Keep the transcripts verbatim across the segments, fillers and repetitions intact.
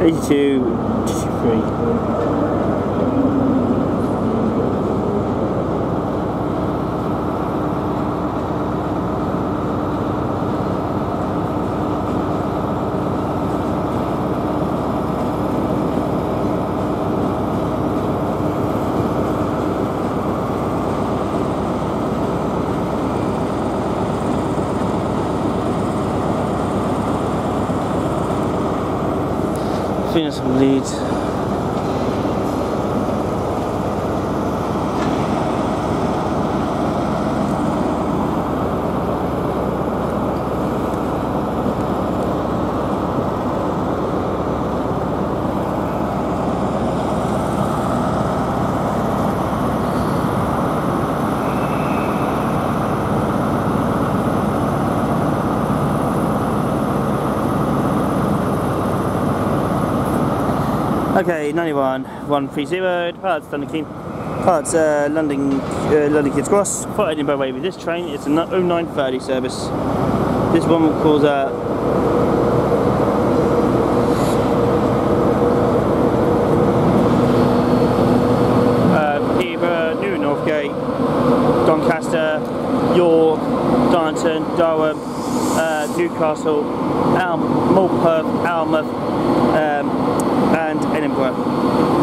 eighty-two, eighty-three. Venus from Leeds. Okay, ninety-one, one three zero, departs Doncaster, departs uh, London, uh, London Kids Cross, for Edinburgh Waverley. This train is an oh nine thirty service. This one will cause uh, uh, Peterborough, New Northgate, Doncaster, York, Darlington, Durham, uh, Newcastle, Al Morpeth, Alnmouth, um, and Edinburgh.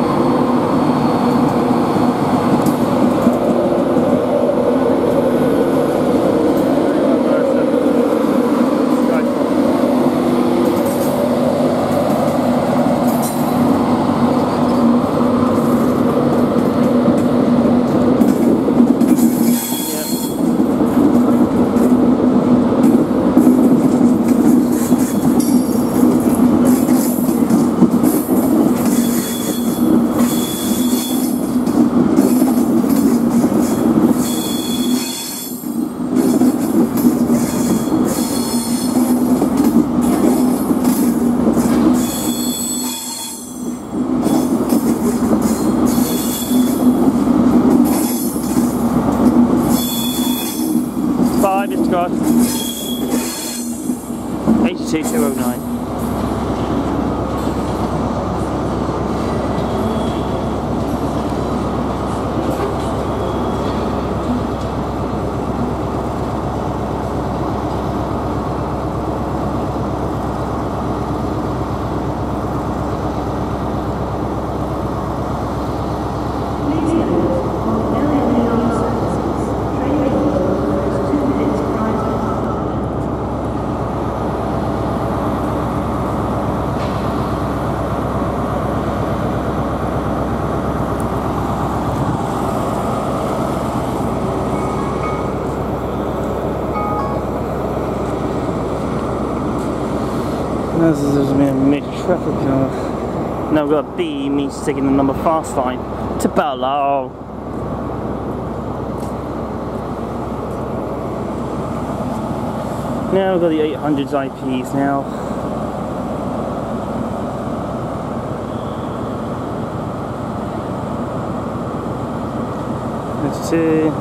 Five is got eighty-two two oh nine. This is a mid traffic car. Now we've got B means taking the number fast line to Bella. Now we've got the eight hundreds I Ps now. That's two.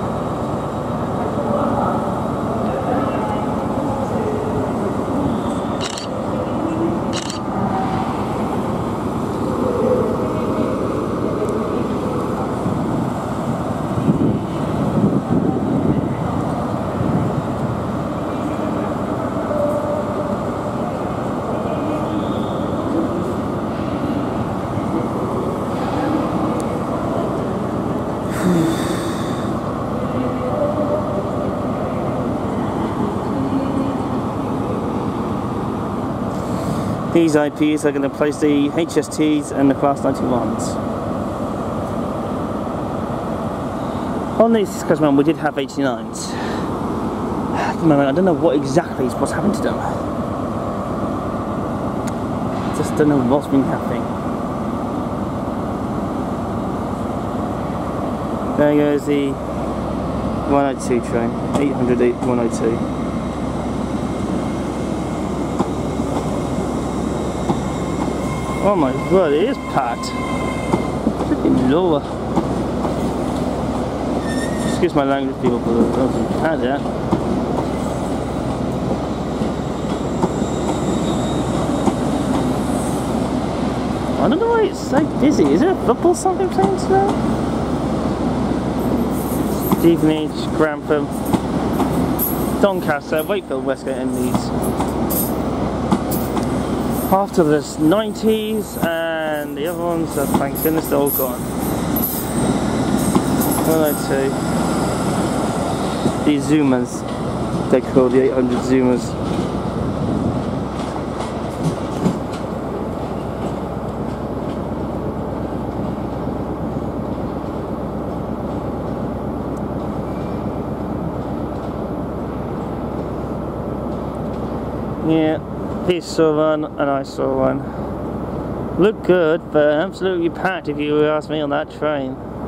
These I Ps are going to place the H S Ts and the Class ninety-ones. On this customer, we did have eighty-nines. At the moment, I don't know what exactly is what's happened to them. Just don't know what's been happening. There goes the one oh two train, eight hundred one oh two. Oh my god, it is packed. Freaking lower. Excuse my language, people, but I don't had that. I don't know why it's so busy. Is there a football something playing today? Stevenage, Grantham, Doncaster, Wakefield, Westgate and Leeds. After this nineties and the other ones are, thank goodness, they're all gone. one oh two. These Zoomers, they're called the eight hundred Zoomers. Yeah, he saw one and I saw one. Looked good, but absolutely packed if you ask me on that train.